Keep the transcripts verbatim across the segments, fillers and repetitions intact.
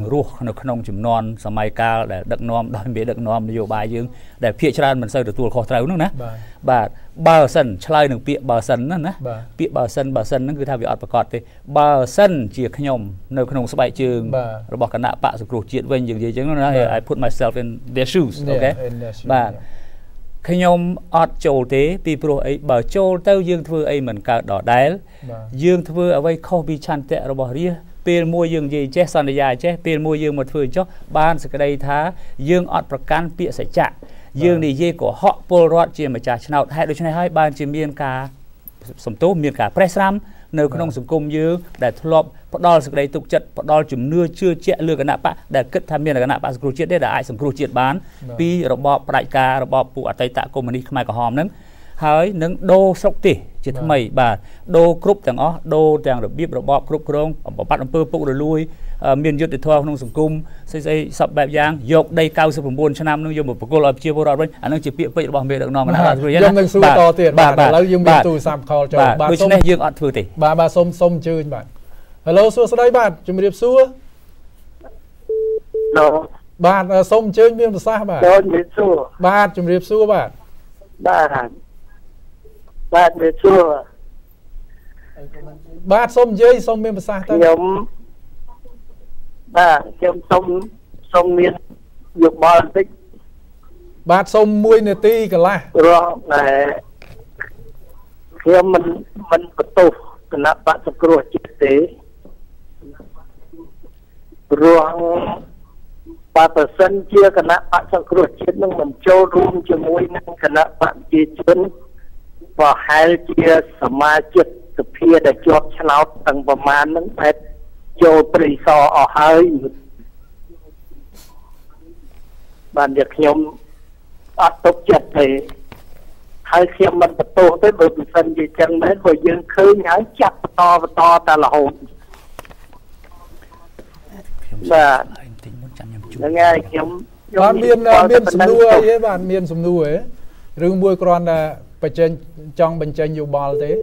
រស់នៅក្នុងចំនួនសម័យកាលដែលដឹកនាំដោយមេដឹកនាំនយោបាយយើងដែលភាគច្រើនមិនសូវទទួលខុសត្រូវហ្នឹងណាបាទបើសិនឆ្លើយនឹងពាក្យបើសិនហ្នឹងណាពាក្យបើសិនបើសិនហ្នឹងគឺថាវាអត់ប្រកបទេបើសិនជាខ្ញុំនៅក្នុងស្បែកជើងរបស់គណៈបកសង្គ្រោះជាតិវិញយើងនិយាយចឹងណា I put myself in their shoes អូខេបាទខ្ញុំអត់ចូលទេពីព្រោះអីបើចូលទៅយើងធ្វើអីមិនកើតដដែលយើងធ្វើអ្វីខុសពីឆន្ទៈរបស់រាជពេលមួយយើងនិយាយចេះសន្យាចេះពេលមួយយើងមកធ្វើចុះបានសេចក្តីថាយើងអត់ប្រកាន់ពាក្យសច្ចៈយើងនិយាយកុហកពលរដ្ឋជាម្ចាស់ឆ្នោតហេតុដូច្នេះហើយបានជាមានការសំទោសមានការប្រេះស្រាំនៅក្នុងសង្គមយើងដែលធ្លាប់ផ្ដល់សេចក្តីទុកចិត្តផ្ដល់ជំនឿជឿជាក់លើគណៈបកដែលគិតថាមានគណៈបកសង្គ្រោះជាតិទេដែលអាចសង្គ្រោះជាតិបានពីរបបផ្ដាច់ការរបបពួកអតីតកុម្មុយនីសខ្មែរក្រហមហ្នឹងហើយនឹងដូរស្រុកទេសជាថ្មីបាទដូរគ្រប់ទាំងអស់ដូរទាំងរបៀបរបបគ្រប់គ្រងបំបត្តិអំពើពុករលួយមានយុទ្ធធម៌ក្នុងសង្គមស្អីស្អីសពបែបយ៉ាងយកដីเก้าสิบเก้าឆ្នាំនឹងយកមកប្រគល់ឲ្យប្រជាពលរដ្ឋវិញអានឹងជាពាក្យពេចន៍របស់មេដឹកនាំគណៈបកសង្គ្រោះជាតិខ្ញុំនឹងសួរតទៀតបាទឥឡូវយើងមានទូរស័ព្ទខលចូលបាទដូច្នេះយើងអត់ធ្វើទេបាទបាទសូមសូមអញ្ជើញបាទ Hello សួស្តីបាទជំរាបសួរបាទសូមអញ្ជើញមានប្រសាសន៍បាទជំរាបសួរបាទជំរាបសួរបាទបាទបាទជំរាបសួរបាទសូមនិយាយសូមមានប្រសាសន៍ទៅខ្ញុំបាទខ្ញុំសូមសូមមានយោបល់បន្តិចបាទសូមមួយនាទីកន្លះរងតែខ្ញុំមិនមិនបន្ទោសគណៈបកសង្គ្រោះជាតិទេរងបើប្រសិនជាគណៈបកសង្គ្រោះជាតិនឹងមិនចូលរួមជាមួយនឹងគណៈបកប្រជាជនប្រហែលជាសមាជិកសភាដែលជាប់ឆ្នោតទាំងប្រមាណនឹងបែបចូលព្រៃសរអស់ហើយបានជាខ្ញុំអត់ទុកចិត្តទេហើយខ្ញុំមិនបន្ទោសទេបើប្រសិនជាចឹងមែនព្រោះយើងឃើញហើយចាប់បន្តបន្តតែរហូតបាទហ្នឹងហើយខ្ញុំបាទមានមានសំណួរអីទេបាទមានសំណួរទេរឿងមួយគ្រាន់តែបញ្ចេញចង់បញ្ចេញយោបល់ទេ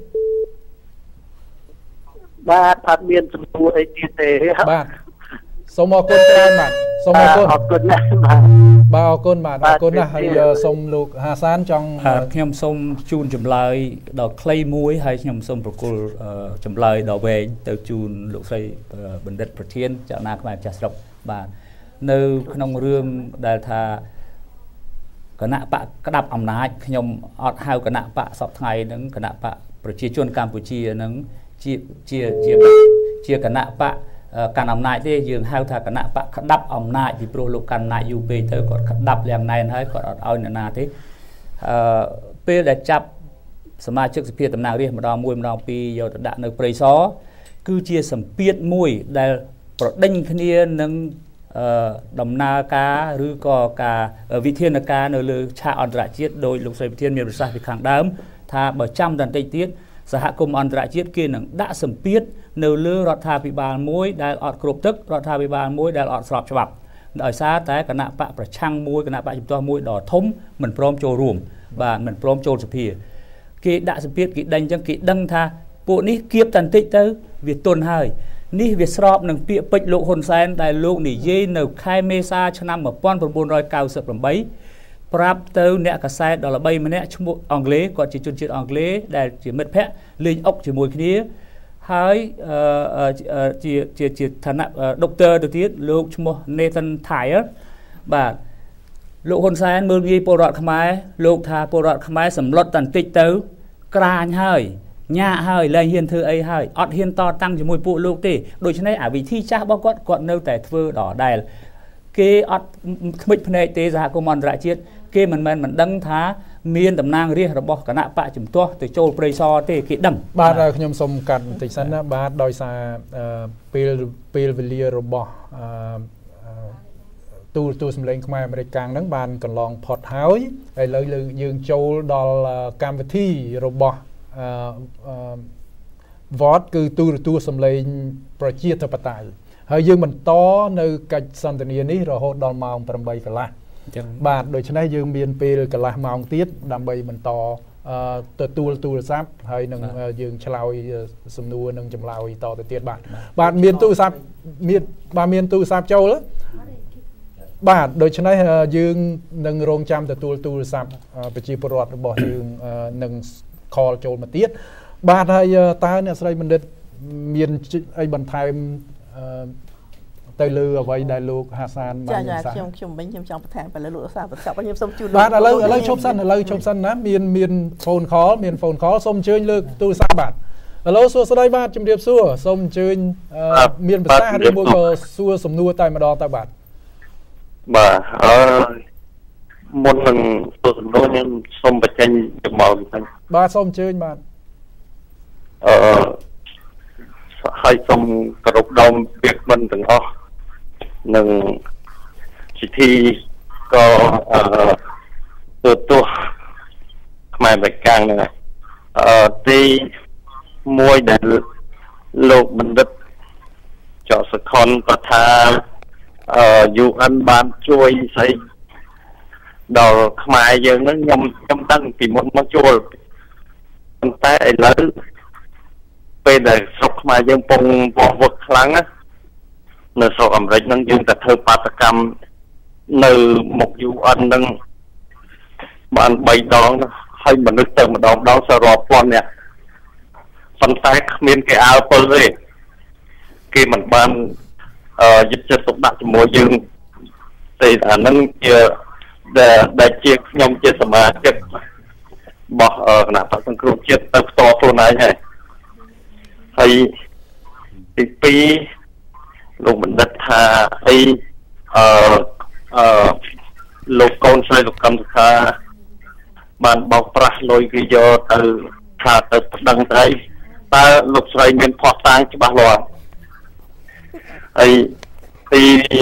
បាទអត់មានសំណួរអីទៀតទេបាទសូមអរគុណច្រើនបាទសូមអរគុណអរគុណណាស់បាទបាទអរគុណបាទអរគុណណាស់ហើយសូមលោកហាសានចង់ខ្ញុំសូមជូនចម្លើយដល់ខ្លីមួយហើយខ្ញុំសូមប្រគល់ចម្លើយដល់វែងទៅជូនលោកស្រីបណ្ឌិតប្រធានចលនាខ្មែរម្ចាស់ស្រុកបាទនៅក្នុងរឿងដែលថាគណៈបកក្តាប់អំណាចខ្ញុំអត់ហៅគណៈបកសពថ្ងៃហ្នឹងគណៈបកប្រជាជនកម្ពុជាហ្នឹងជាជាជាជាគណៈបកកាន់អំណាចទេយើងហៅថាគណៈបកក្តាប់អំណាចពីព្រោះលោកកាន់អំណាចយូរពេកទៅគាត់ក្តាប់យ៉ាងណែនហើយគាត់អត់ឲ្យអ្នកណាទេអឺពេលដែលចាប់សមាជិកសភាតំណាងរាស្ត្រម្ដងមួយម្ដងពីរយកទៅដាក់នៅព្រៃសរគឺជាសម្ពាធមួយដែលប្រដេញគ្នានឹងដំណើរការឬក៏ការវិធានការនៅលើឆាកអន្តរជាតិដោយលោកស្រីប្រធានមានប្រសាសន៍ពីខាងដើមថាបើចាំតែបន្តិចទៀតសហគមន៍អន្តរជាតិគេនឹងដាក់សម្ពាធនៅលើរដ្ឋាភិបាលមួយដែលអត់គ្រប់ទឹករដ្ឋាភិបាលមួយដែលអត់ស្របច្បាប់ដោយសារតែគណៈបកប្រឆាំងមួយគណៈបកជំទាស់មួយដ៏ធំមិនព្រមចូលរួមបាទមិនព្រមចូលសភាគេដាក់សម្ពាធគេដេញអញ្ចឹងគេដឹងថាពួកនេះគៀបតែបន្តិចទៅវាទន់ហើយនេះវាស្របនឹងពាក្យពេចន៍លោកហ៊ុនសែនដែលលោកនិយាយនៅខែមេសាឆ្នាំmột nghìn chín trăm chín mươi támប្រាប់ទៅអ្នកកាសែតដល់ល្បីម្នាក់ឈ្មោះអង់គ្លេសគាត់ជាជនជាតិអង់គ្លេសដែលជាមិត្តភ័ក្តិលេងអុកជាមួយគ្នាហើយជាជាជាឋានៈដុកទ័រទៅទៀតលោកឈ្មោះ Nathan Thayer បាទលោកហ៊ុនសែនមើលងាយពលរដ្ឋខ្មែរលោកថាពលរដ្ឋខ្មែរសម្លុតតែបន្តិចទៅក្រាញហើយញ៉ាហើយលែងហ៊ានធ្វើអីហើយអត់ហ៊ានតតាំងជាមួយពួកលោកទេដូច្នេះអាវិធីចាស់របស់គាត់គាត់នៅតែធ្វើដដែលគេអត់ខ្មិចភ្នែកទេសហគមន៍អន្តរជាតិគេមិនមែនមិនដឹងថាមានតំណាងរាស្ត្ររបស់គណៈបកជំទាស់ទៅចូលព្រៃសរទេគេដឹងបាទខ្ញុំសូមកាត់បន្តិចសិនណាបាទដោយសារពេលពេលវេលារបស់ទូលទូសម្លេងខ្មែរអាមេរិកកាំងហ្នឹងបានកន្លងផុតហើយហើយឥឡូវយើងចូលដល់កម្មវិធីរបស់វ៉តគឺទូរទស្សន៍សម្លេងប្រជាធិបតេយ្យហើយយើងបន្តនៅកិច្ចសន្ទនានេះរហូតដល់ម៉ោងប្រាំបីកន្លះអញ្ចឹងបាទដូច្នេះយើងមានពេលកន្លះម៉ោងទៀតដើម្បីបន្តตัวตูตูซับให้หนึ่งยืงฉลาวสมนูหนึ่งจำลาวต่อแต่เตียนบาทบาทเมียนตูซับเมียนบาเมียนตูซับเจ้าแล้วบาทโดยฉะนั้นยืงหนึ่งโรงจำแต่ตูตูซับไปจีปรอดบอกยืงหนึ่งคอโจมาเตียนบาทให้ตาเนี่ยใส่มันเด็ดเมียนไอ้บันไทยเตยลือไว้ได้ลูกฮาซานมาอย่างสามชมเป็นชมจองประธานไปแล้วลูกสาวประกอบไปชมสมจูนบ้านอะไรอะไรชมสั้นอะไรชมสั้นนะมีนมีนโฟนคอลมีนโฟนคอลส้มเชยเลือกตู้ซาบาทแล้วสัวสไลบ้านจำเรียบสัวส้มเชยมีนภาษาเรียบก็สัวสมนัวตายมาดอตาบาทบ่าเออมนหนึ่งตัวสมนัวเนี่ยส้มประจันจะมองบ้าส้มเชยบ้านเออให้ส้มกระดกดมเบียกมันถึงอ๋อหนึ่งสิทีก็ตัวตัวหมายแบบกลางนะที่มวยเดินโลกบันทึกจอสะคอนประธานอยู่อันบานช่วยใส่ดอกหมายอย่างนั้นยำยำตั้งปีมดมาช่วยตั้งแต่แล้วเป็นแต่สกหมายยังปงปงวัดครั้งนะในโซนอเมริกนั่งยืนแต่เธอปาตกรรมในหมกยูอันนั่งบ้านใบดองให้มันนึกเติมมาดองดองสรอบปอนเนี่ยฟันแตกเมียนแกเอาไปเลยกี่มันบ้านยึดจะสมบัติมวยยืนแต่อันนั้นเจอแต่ได้เจี๊ยบยมเจี๊ยสมาเจ็บบอกขนาดตัดสังคมเจี๊ยบตัดต่อตัวไหนไงให้ปีปีลงมันดัดทาไอเอ่อเอ่อโลกกอนใส่ลูกกำสุขาบ้านบอกปลาลอยกิโยตือขาดตือดังใจตาลูกใส่เงินพอตังจะบ้าหรอไอปี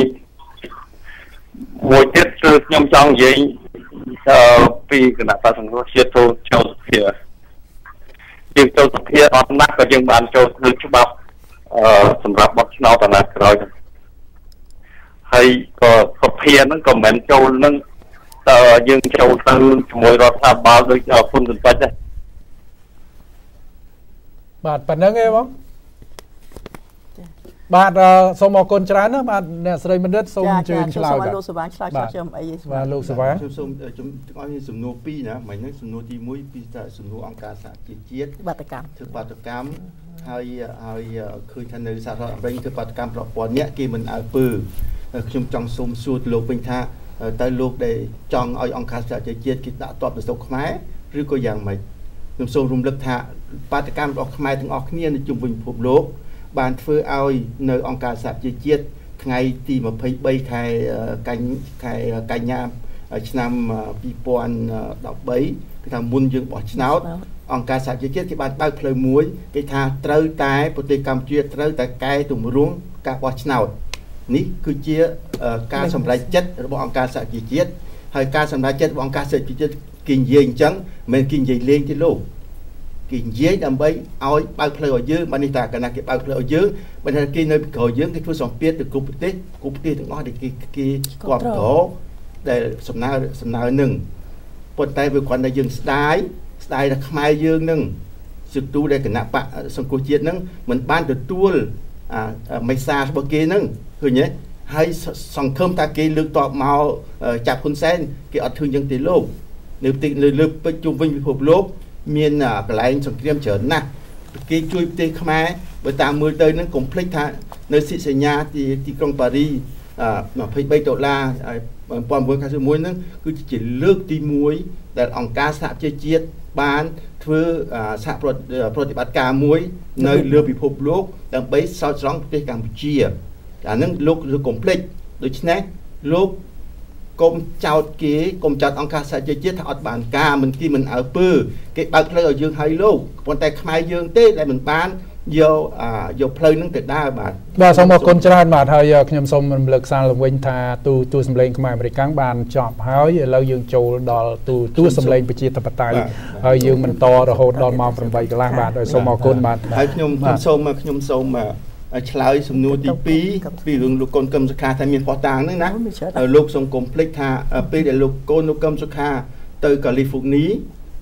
มวยเจ็ดคือยมจองยิงเอ่อปีขณะตาสังคมเชียร์โตเจ้าสุเพียยิงเจ้าสุเพียออกนักก็ยิงบ้านเจ้าคือฉบับสำหรับบอสนอตนาครอยให้ก็ก็เพียนั่นก็เหมือนโจลนั่นแต่ยังโจลตั้งมวยรถทับบาลโดยคนสุดท้ายบาทปันนั่งไงบ้างบาทสมอกลจรานะบาทเนี่ยสไลมันเด็ดสมจืนฉลาดบาทลูกสบายฉลาดเชื่อมไอ้บาทลูกสบายสมจุ่มจุ่มอันนี้สมนูปีนะหมายถึงสมนูที่มุ้ยปีแต่สมนูองค์การสหประชาชาติบาตกรรมถือบาตกรรมให้ให้คือทันในสหรัฐอเมริกาถือบาตกรรมปลอบปอนเนี้ยกี่มันเอาปืนจุ่มจังสมสูตรโลกเป็นท่าแต่โลกได้จังเอาองค์การสหประชาชาติกิจตอบประสบขมายหรือก็อย่างไม่จุ่มทรงรุมเลิกท่าบาตกรรมออกขมายถึงออกเนี่ยในจุ่มวิญญาณโลกบานเฟื่อเอาในองค์การสหประชาชาติไงตีมาเพย์ใบไข่กันไข่กันยามชนำปีปอนดอกใบคือทำบุญยังบ่อชนาวองค์การสหประชาชาติที่บ้านเต้าเพลย์มวยกิจการเต้าตายปฏิกรรมเชื่อเต้าแต่ไก่ตุ่มรุ้งการบ่อชนาวนี่คือเชื่อการสำหรับจัดระบบองค์การสหประชาชาติให้การสำหรับจัดองค์การสหประชาชาติกินเยี่ยงจังมันกินเยี่ยงเลี้ยงที่โลกกินเยี่ยงดำใบเอาเต้าเพลย์เยอะมันนี่ตากันนะกินเต้าเพลย์เยอะมันจะกินในเขาเยอะที่ผู้สองเปียtừ cục tết cục tếtถึงอ้อเด็กกี่กอดโถได้สำนักสำนักหนึ่งปนไตไปควันได้ยังสไตล์สไตล์ขมายยืงหนึ่งสุดตู้ได้ขณะปะสังกุจิตนึงเหมือนบ้านตัวตัวอ่าไม่ซาสบกีนึงคือเนี้ยให้สังคมตากีลึกต่อมาจับคนเส้นกีอัดถึงยังตีโลกหรือติหรือลึกไปจุ่มวิญญาณโลกเมียนอ่ากลายสังเกตเฉินนะกีช่วยตีขมายไปตามมือเตยนั้นคอมพลีทท่าในสิสัญญาที่ที่กรุงปารีสอ่าหน่อยไปโดดลาปอมบนคาสมวยนั้นคือจะเลือกตีมวยแต่องค์การสหประชาชาติบ้านเพื่อสหปฏิบัติการมวยในเรือพิภพโลกดังไปสาวสองประเทศกัมพูชีอันนั้นโลกคือคอมพลีทโดยเฉพาะโลกกรมเจ้าเก๋กรมจัดองค์การสหประชาชาติถ้าอัดบานกามันที่มันเอาปื้อเก็บเอาเพลย์เอายืงให้โลกคนแต่ขมายยืงเต้ได้เหมือนบ้านโยอ่าโยเพลย์นั่งติดได้บาทว่าสมมติคนจราจรบาทเฮายขยมสมมันเลือกสารลงเวงทาตูตูสำเร็จขมายบริการบานจอบเฮายเรายืงโจดอลตูตูสำเร็จไปจีตปไตยเฮายยืงมันต่อระหดดอลมาเป็นใบกลางบาทโดยสมมติคนบาทให้ขยมขยมสมมาขยมสมมาฉลาดสมนูตีปีปีหลวงลูกกลกรมสุขาทำมีพอต่างนึงนะลูกทรงกลมพลิกทาปีเดี๋ยวลูกกลลูกกรมสุขาเตยกับลิฟุกนี้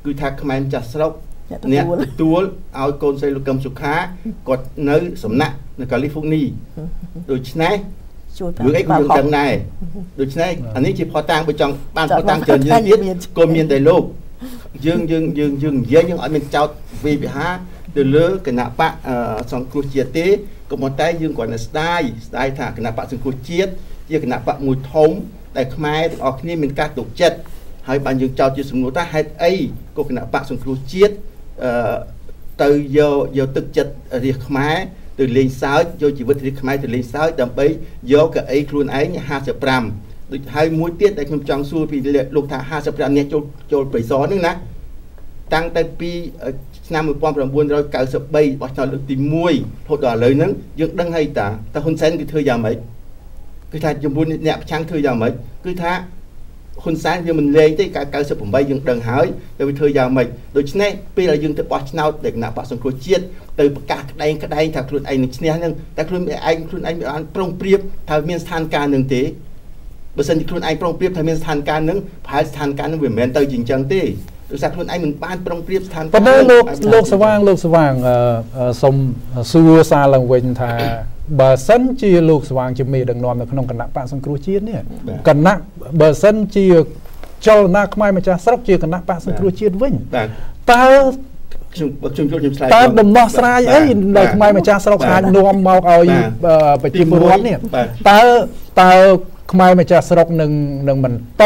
គឺថាខ្មែរចាស់ស្រុកអ្នកទទួលឲ្យកូនស្រីលោកកឹមសុខាគាត់នៅសំណាក់នៅកាលីហ្វ័រញ៉ាដូច្នេះរឿងអីក៏យើងដឹងដែរដូច្នេះអានេះជាផតាំងបើចង់បានផតាំងច្រើនយើងទៀតក៏មានតែលោកយើងយើងយើងយើងនិយាយយើងអត់មានចោតវិវិហាទៅលើគណៈបកសង្គ្រោះជាតិទេក៏ប៉ុន្តែយើងគ្រាន់តែស្ដាយស្ដាយថាគណៈបកសង្គ្រោះជាតិជាគណៈបកមួយធំដែលខ្មែរទាំងអស់គ្នាមានការទុកចិត្តហើយបានយើងចោទជាសំណួរថាហេតុអីក៏គណៈបកសង្គ្រោះជាតិអឺទៅយកយកទឹកចិត្តរាជខ្មែរទៅលេងសើចយកជីវិតរាជខ្មែរទៅលេងសើចដើម្បីយកកៅអីខ្លួនឯងห้าสิบห้าដូចហើយមួយទៀតដែលខ្ញុំចង់សួរពីលោកថាห้าสิบห้าអ្នកចូលចូលបរិស័ទហ្នឹងណាតាំងតែពីឆ្នាំnineteen ninety-threeបោះឆ្នោតលើកទីoneរហូតដល់ឥឡូវហ្នឹងយើងដឹងហើយតាតើហ៊ុនសែនគឺធ្វើយ៉ាងម៉េចគឺថាចំពោះអ្នកប្រឆាំងធ្វើយ៉ាងម៉េចគឺថាហ៊ុនសែនវាមិនលេងទេកាលninety-eightយើងដឹងហើយតែវាធ្វើយ៉ាងម៉េចដូច្នេះពេលដែលយើងទៅបោះឆ្នោតដែលគណៈបកសង្គ្រោះជាតិទៅប្រកាសក្តែងក្តែងថាខ្លួនឯងនឹងឈ្នះហ្នឹងតែខ្លួនឯងខ្លួនឯងបានប្រុងប្រៀបថាមានស្ថានភាពនឹងទេបើសិនជាខ្លួនឯងប្រុងប្រៀបថាមានស្ថានភាពនឹងប្រហែលស្ថានភាពនឹងវាមិនមែនទៅជាអញ្ចឹងទេដោយសារខ្លួនឯងមិនបានប្រុងប្រៀបស្ថានភាពប៉ុន្តែលោកលោកស្វាងលោកស្វាងសូមសួរសារឡើងវិញថាបើសិនជាលោកស្វាងជាមេដឹកនាំនៅក្នុងគណៈបកសង្គ្រោះជាតិនេះគណៈបើសិនជាចលនាខ្មែរម្ចាស់ស្រុកជាគណៈបកសង្គ្រោះជាតិវិញតើខ្ញុំខ្ញុំចូលខ្ញុំឆ្លើយតើដំណោះស្រាយអីដែលខ្មែរម្ចាស់ស្រុកអាចនាំមកឲ្យប្រជាពលរដ្ឋនេះតើតើខ្មែរម្ចាស់ស្រុកនឹងនឹងបន្ត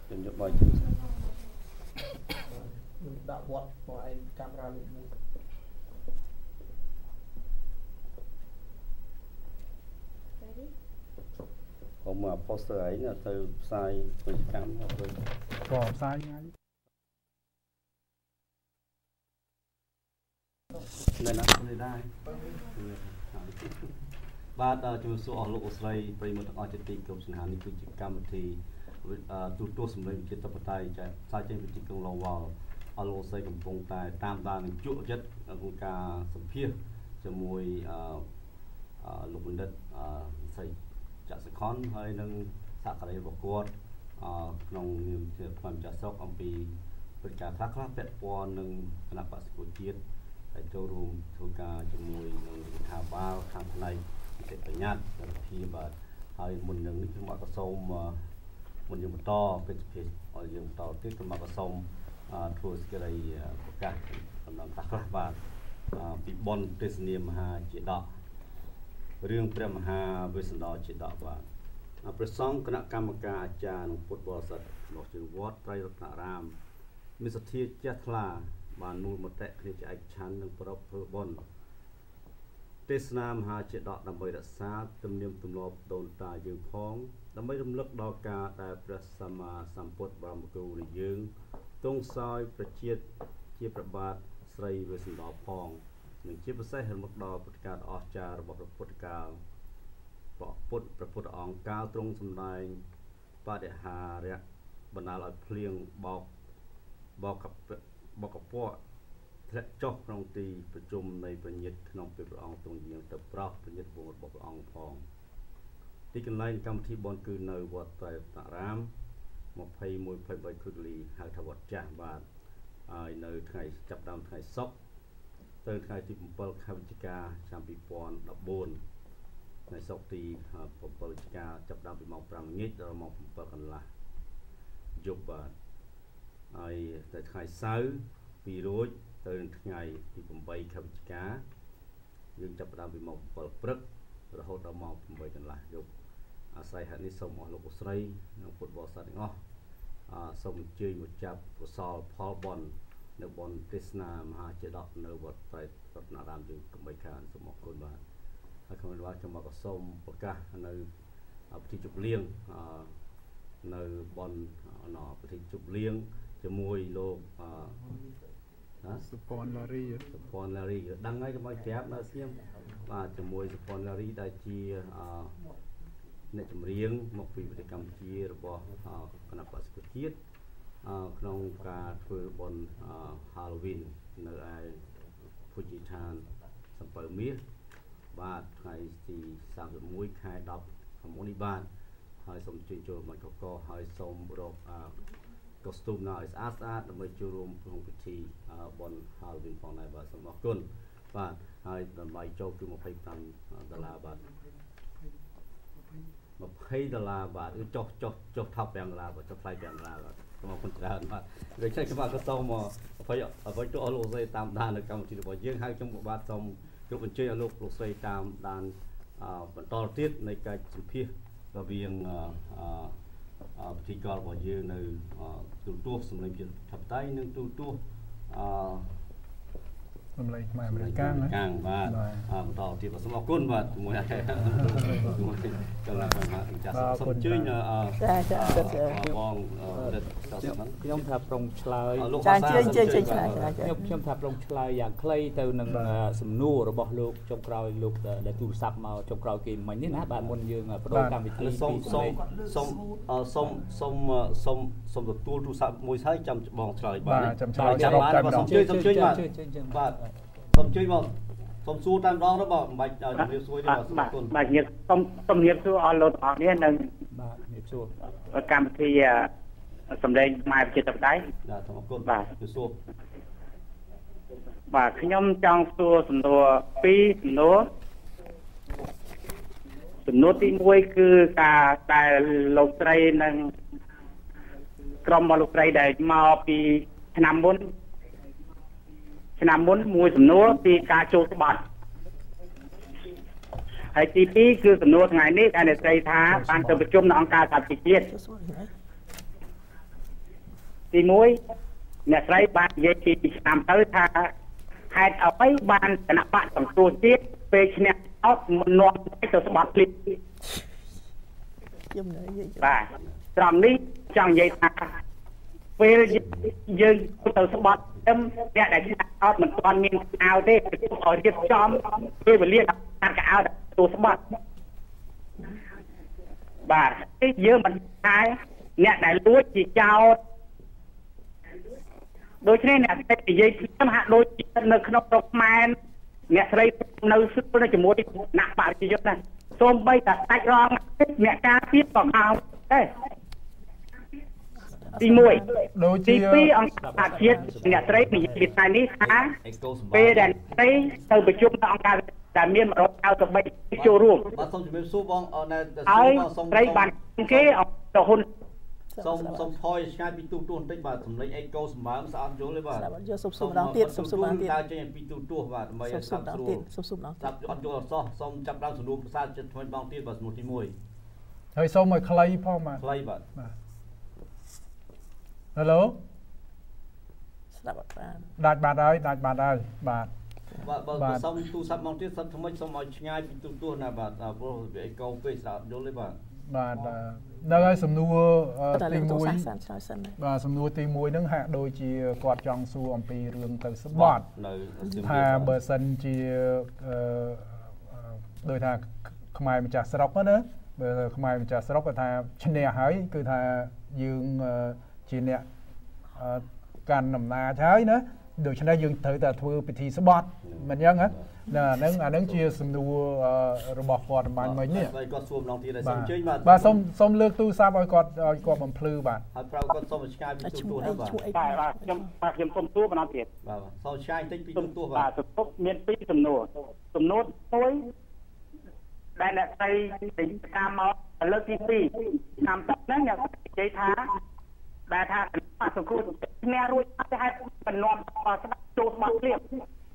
ជំនួយបើជំដាក់វត្តមកឯកាមេរ៉ាលេខមួយผมมาโพสต์อะไรเนี่ยเธอใส่กิจกรรมเอาไปก็ใส่ไงเลยนะเลยได้บ้านจุดสูออกลูกอุสไรไปหมดออกจากตีกรมสังหารนี่คือกิจกรรมที่ตัวตัวสำเร็จจิตปัจจัยจะใช้เป็นกิจกรรมเราว่าเอาลูกอุสไรกำปงแต่ตามตามจุดยัดกุกาสัมเพียจะมวยลูกบันดัดใส่จะสะค้อนให้นั่งสักอะไรประกวดนองนิมเถื่อนความจะซอกอัมพีเป็นการทักลักแต่ปอนหนึ่งคณะปัสกุจิตไปโจรูมทุกการจมวยนั่งหาบ้าทางในเสร็จไปยัดแล้วทีแบบให้มุนหนึ่งนี่คือมากระสมมุนยังมันต่อเป็นเพจอ่อนยังต่อที่คือมากระสมทัวร์สกัดประกาศกำลังทักลักบาทปีบอลเทศเนียมหาเจดะเรื่องพระมหาวิสุทธิจิตตวาประสงค์คณะกรรมการอาจารย์พุทธบริษัทหลวงจิวัดไตรรัตนารามมีสถิตเจตลาบานูมเตะที่จะไอชันนังประพฤติบนเทศนามหาจิตตดำไปรักษาตำเนียมตุลบโดนตายืงพ้องดำไปดำลึกดอกกาแต่พระสัมมาสัมพุทธบรมครูในยืงตรงซอยประเจียดเจียประบาทไตรวิสุทธิพ้องหนึ่งชีพเสห็นมักดอปฏิการออกจารบอกพุทธกาลบอกพุทธประพุทธองค์กาตรงสำนายปฏิหาเรียบรรดาลอยเพลียงบอกบอกกับบอกกับพวกและจอกนองตีประชุมในประเทศขนมเป็นพระองค์ตรงยังตะปรอกประเทศบวชบอกพระองค์พองที่กันไล่กรรมที่บอลคือในวัดไตรตารามมาเพย์มวยเพย์ใบคุลีหากถวัดจ่าบาทในไทยจับดำไทยซอกเติร์ไทยที่ผมเปิดข้าวิจการจำปีปอนดับบนในสองตีผมเปิดวิจการจับดำปีมองปรามงิดเรามองผมเปิดกันละยุบบาทไอ้แต่ไทยซื้อปีรุ่ยเติร์ไทยที่ผมไปข้าวิจการยังจับดำปีมองเปิดปรึกเราหดเรามองผมไปกันละยุบอาศัยหันนี้ส่งออกลูกอุศรีนักฟุตบอลสัตว์งอส่งชื่อมาจับกุศลพอลบอลในบอลเทศนามหาเจดอกในวัดไตรรัตนารามจึงกำไปการสมองคนบ้านให้คำว่าจะมากระสมประกาศในพิธีจุบเลี้ยงในบอลหน่อพิธีจุบเลี้ยงจะมวยโลกสปอนลารีสปอนลารีดังไงก็มาแก็บนะเสียมว่าจะมวยสปอนลารีได้จีในจำเรียงมกปีปฏิกรรมจีระบบคณะปัสกุจิตขนมการฝึกบนฮาโลวีนในไอฟูจิทานสัมเปอร์มิบาทไทยที่สามสิบมุ้ยไข่ดับขโมยบ้านให้สมจิตโจมันก็ก็ให้สมรบคอสตูมน่าสะอาดสะอาดในจุดรวมของพิธีบนฮาโลวีนของนายบาทสมกุลบาทให้ดำใบโจคือมาไปตามดาราบาทมาให้ดาราบาทจบจบจบทับแบงดาราบาทจบไฟแบงดาราบาทมาคนจะได้มาโดยใช้คำว่าก็ต้องมาพยพยตัวลูกใส่ตามด้านในกรรมที่บอกยื่นให้จมูกบาดทรงยกเป็นเชื่อลูกลูกใส่ตามด้านบรรทอติดในการสัมผัสระเบียงที่กอลบอกยื่นในตัวตัวสำหรับจะทับไตนึงตัวตัวทำไรมาบริการนะกลางบ้านต่อที่ผสมกุ้นบ้านมวยอะไรมวยกำลังมาจัดสมชื่อเนี่ยบองเด็ดย่อมทับตรงชลายจานเชื่อเชื่อเชื่อชลายย่อมย่อมทับตรงชลายอย่างใครแต่หนึ่งสมนูระบบลูกจงกรอยลูกได้ตูสับมาจงกรอยกินมันนี่นะบ้านมนยืงโปรแกรมวิธีส้มส้มส้มส้มส้มส้มส้มตัวตูตูสับมวยใช้จำบองชลายบ้านจำชลายจำบ้านสมชื่อสมชื่อบ้านบ้านสมช่วยบอกสมสู้ตามร้องแล้วบอกใบเรียบช่วยด้วยสมตุนใบเงียบสมสมเงียบสู้ออนโหลดออกนี่หนึ่งใบเงียบสู้การที่สำเร็จมาเป็นตับได้สมกุลบ่าสู้บ่าขย่มจังสู้สมตัวปีสมโนสมโนที่มวยคือการแต่ลงไตรนั่งกรมบอลลูกไตรได้มาปีขนำบนขณะมุนมวยสำนวนตีกาโจสบัดไอทีพีคือสำนวนไงนี่การใจท้าการประชุมในองค์การสัตว์จิตទីមួយអ្នកស្រីបាននិយាយពីឆ្នាំទៅថាហេតុអ្វីបានគណៈបកសង្គ្រោះជាតិពេលឈ្នះអត់មិននាំទៅស្បត់ភ្លៀងខ្ញុំនិយាយបាទត្រង់នេះចង់និយាយថាពេលយើងទៅស្បត់ខ្ញុំអ្នកដែលអត់មិនទាន់មានអោទេឲ្យរៀបចំពេលវេលាដាក់កៅអៅទៅស្បត់បាទយើងមិនថាអ្នកដែលលួចជាចោតដូច្នេះអ្នកស្រីនិយាយខ្ញុំហាក់ដូចនៅក្នុងស្រុកខ្មែរអ្នកស្រីនៅស្ទើរជាមួយអ្នកបរិយាយុទ្ធណាសូម្បីតែដាច់រងអ្នកការទៀតក៏អោដែរទីមួយទីពីរអង្គការជាតិអ្នកស្រីនិយាយពីថ្ងៃនេះថាពេលដែលស្រីទៅប្រជុំនៅអង្គការតែមានone hundred ninety-threeចូលរួមបាទសូមជម្រាបសួរបងនៅហើយស្រីបានគេទៅហ៊ុនសូមសូមថយឆ្ងាយពីទូទួលបន្តិចបាទសម្លេងអេកូសម្បើមស្អាតយល់ទេបាទយកសុំសុំម្ដងទៀតសុំសុំម្ដងទៀតដើរចេញពីទូទួបាទដើម្បីឲ្យស្ដាប់ស្រួលសុំសុំម្ដងទៀតអត់យល់អត់សោះសូមចាប់ដើមសំណួរភាសាចិត្តថ្មីម្ដងទៀតបាទសំណួរទីមួយហើយសូមឲ្យខ្លីផងបាទខ្លីបាទបាទ Hello ស្ដាប់អត់បានដាច់បាត់ហើយដាច់បាត់ហើយបាទបាទបើសូមទូរស័ព្ទមកទៀតសិនថ្មីសូមឲ្យឆ្ងាយពីទូទួណាបាទព្រោះវាអេកូពេកស្ដាប់យល់ទេបាទបាទដល់ហើយសំណួរទីមួយបាទសំណួរទីមួយហ្នឹងហាក់ដូចជាគាត់ចង់សួរអំពីរឿងទៅស្បត់ថាបើសិនជាដោយថាខ្មែរម្ចាស់ស្រុកណាបើខ្មែរម្ចាស់ស្រុកគាត់ថាឈ្នះហើយគឺថាយើងជាអ្នកកាន់អំណាចហើយណាដូច្នេះយើងត្រូវតែធ្វើពិធីស្បត់មិនអញ្ចឹងណាហ្នឹងអាហ្នឹងជាសំណួររបស់គាត់អំបញ្ញមិញនេះគាត់សួរម្ដងទៀតហើយសូមអញ្ជើញបាទបាទសូមសូមលើកទូរស័ព្ទឲ្យគាត់ឲ្យគាត់បំភ្លឺបាទហើយប្រៅគាត់សូមឆ្ងាយពីទូទួណាបាទបាទខ្ញុំបាទខ្ញុំសូមសួរម្ដងទៀតបាទសូមឆ្ងាយតិចពីទូទួបាទសំណួរមានពីរសំណួរសំណួរមួយដែលអ្នកស្រីពេញតាមមកលើកទីពីរឆ្នាំទឹកហ្នឹងអ្នកនិយាយថាដែលថាសង្គ្រោះគ្នារួចអត់ហេតុបំណំស្ដាប់ចូលស្បត់ភ្លាម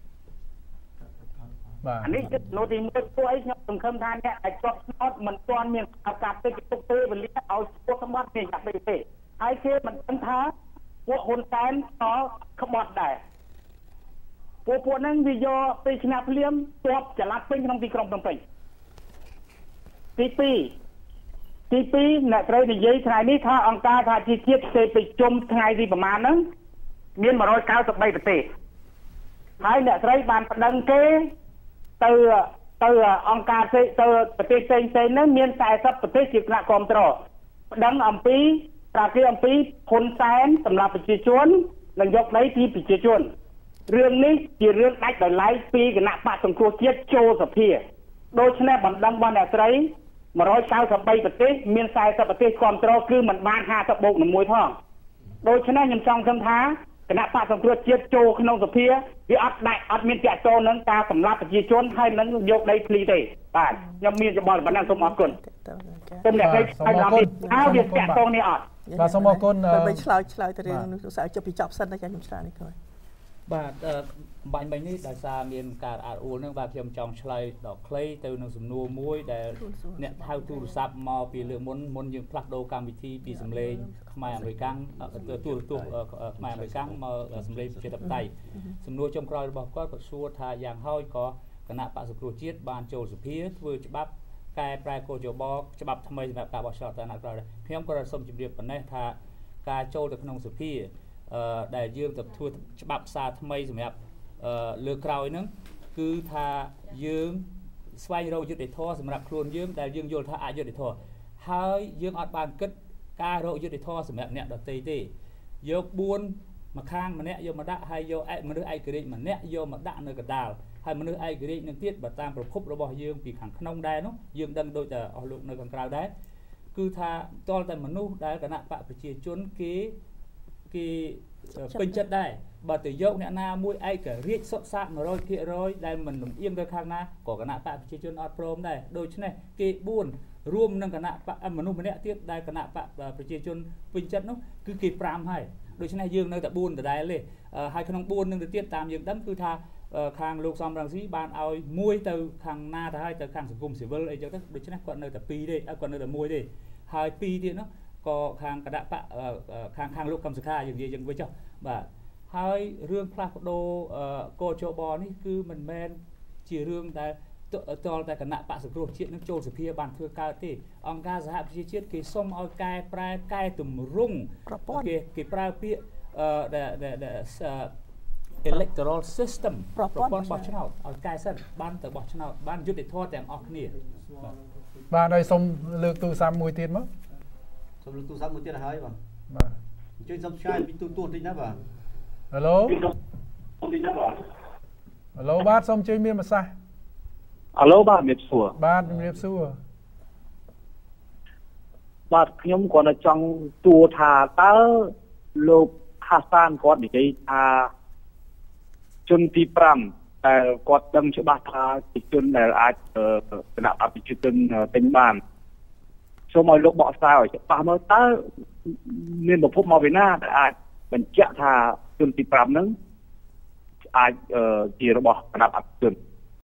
បាទអានេះគឺនៅទីមួយពួកអីខ្ញុំសង្ឃឹមថាអ្នកដែលជាប់ស្នោតមិនទាន់មានឱកាសទៅទុកទៅវេលាឲ្យចូលស្បត់នេះចាប់ទេហើយគេមិនដឹងថាពួកហ៊ុនសែនក៏ក្បត់ដែរពួកពួកហ្នឹងវាយកពេលឆ្នាំភ្លាមទ័ពចល័តពេញក្នុងទីក្រុងភ្នំពេញទីពីរទីពីរអ្នកត្រូវនិយាយថ្ងៃនេះថាអង្គការសហជីវជាតិផ្សេងប្រជុំថ្ងៃទីប្រមាណហ្នឹងមានone hundred ninety-threeប្រទេសហើយអ្នកស្រីបានប្តឹងគេទៅទៅអង្គការទៅប្រទេសផ្សេងផ្សេងហ្នឹងមានfortyប្រទេសជាគណៈគាំទ្រប្តឹងអំពីប្រាគេអំពីហ៊ុនសែនសម្រាប់ប្រជាជននិងយកដីពីប្រជាជនរឿងនេះជារឿងដាច់ដោយឡែកពីគណៈបកសង្គ្រោះជាតិចូលសភាដូច្នេះបណ្ដឹងរបស់អ្នកស្រីone hundred ninety-threeប្រទេសមានfortyប្រទេសគាំទ្រគឺមិនបានfiftyបូកមួយផងដូច្នេះខ្ញុំចង់សឹងថាគណៈបកសង្គ្រោះជាតិចូលក្នុងសភាវាអត់ដាច់អត់មានតាក់ទងនឹងការសម្លាប់ប្រជាជនហើយនឹងយកដីធ្លីទេបាទខ្ញុំមានយោបល់ប៉ុណ្ណឹងសូមអរគុណសូមអ្នកស្រីឆ្លើយដល់នេះហើយវាតាក់ទងនេះអត់បាទសូមអរគុណបើឆ្លើយឆ្លើយទៅរឿងនេះសើចុះពីចប់សិនតែខ្ញុំឆ្លើយនេះក្រោយបាទបាញ់មិញនេះដោយសារមានការអត់អួលនឹងបាទខ្ញុំចង់ឆ្លើយដល់ខ្លីទៅនឹងសំណួរមួយដែលអ្នកហៅទូរស័ព្ទមកពីលើមុនមុនយើងផ្លាស់ប្ដូរកម្មវិធីពីសម្លេងខ្មែរអាមេរិកាំងទូរទស្សន៍ខ្មែរអាមេរិកាំងមកសម្លេងប្រជាធិបតេយ្យសំណួរចុងក្រោយរបស់គាត់គាត់សួរថាយ៉ាងហោចក៏គណៈបក្សសង្គ្រោះជាតិបានចូលសភាធ្វើច្បាប់កែប្រែគោលយោបល់ច្បាប់ថ្មីសម្រាប់ការបោះឆ្នោតតាមក្រោយខ្ញុំក៏សូមជម្រាបប៉ុណ្ណេះថាការចូលទៅក្នុងសភាអឺដែលយើងទៅធ្វើច្បាប់សារថ្មីសម្រាប់អឺលើក្រោយហ្នឹងគឺថាយើងស្វែងរកយុត្តិធម៌សម្រាប់ខ្លួនយើងដែលយើងយល់ថាអយុត្តិធម៌ហើយយើងអត់បានគិតការរកយុត្តិធម៌សម្រាប់អ្នកដទៃទេយកfourមកខាងម្នាក់យកមកដាក់ហើយយកមនុស្សឯករាជ្យម្នាក់យកមកដាក់នៅកណ្ដាលហើយមនុស្សឯករាជ្យនឹងទៀតបើតាមប្រភពរបស់យើងពីខាងក្នុងដែរនោះយើងដឹងដូចតែអស់លោកនៅខាងក្រៅដែរគឺថាតលតែមនុស្សដែលគណៈបកប្រជាជនគេគេពេញចិត្តដែរបើទៅយកអ្នកណាមួយឯករាជ្យសុទ្ធសាធone hundred percentដែលមិនលំអៀងទៅខាងណាក៏គណៈបកប្រជាជនអត់ព្រមដែរដូច្នេះគេfourរួមនឹងគណៈបកមនុស្សម្នាក់ទៀតដែលគណៈបកប្រជាជនពេញចិត្តនោះគឺគេfiveហើយដូច្នេះយើងនៅតែfourដដែលទេហើយក្នុងfourនឹងទៅទៀតតាមយើងដឹងគឺថាខាងលោកសំរងស៊ីបានឲ្យមួយទៅខាងណាទៅហើយទៅខាងសង្គមស៊ីវិលអីចឹងទៅដូច្នេះគាត់នៅតែtwoទេគាត់នៅតែoneទេហើយtwoទៀតនោះก็ทางกระดาษปะทางทางลูกคำสุขาอย่างนี้ยังไว้จ้ะบ่ហើយរឿងផ្លាស់ប្ដូរកោជបនេះគឺមិនមែនជារឿងដែលតលតែគណៈបក្សសង្គ្រោះជាតិនឹងចូលសភាបានធ្វើកើតទេអង្គការសហប្រជាជាតិគេសុំឲ្យកែប្រែកែតម្រង់គេគេប្រើពាក្យ electoral system ប្រព័ន្ធបោះឆ្នោតឲ្យកែសិនបានទៅបោះឆ្នោតបានយុត្តិធម៌ទាំងអស់គ្នាបាទហើយសូមលើកទូរស័ព្ទមួយទៀតមកសូមលើកទូរស័ព្ទមួយទៀតហើយបាទបាទជួយសុំឆ្ងាយពីទូទួតិចណាបាទ Hello Hello បាទសូមជួយមានប្រសាសន៍ Hello បាទជំរាបសួរបាទជំរាបសួរបាទខ្ញុំគាត់តែចង់ទួថាតើលោកហាសានគាត់និយាយថាជនទី5តែគាត់ដឹងច្បាស់ថាជាជនដែលអាចគណៈបព្វជិជនទិញបានសូមឲ្យលោកបកស្រាយឲ្យច្បាស់មើលតើមានប្រភពមកពីណាដែលអាចបញ្ជាក់ថាជនទី5ហ្នឹងអាចជារបស់គណៈបព្វជិជន